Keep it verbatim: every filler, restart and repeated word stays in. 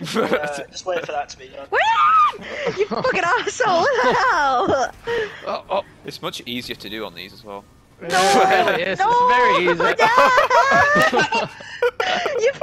uh, just wait for that to be done. You fucking asshole! What the hell? Oh, oh, it's much easier to do on these as well. No, It really is. no, It's very easy. Yeah. You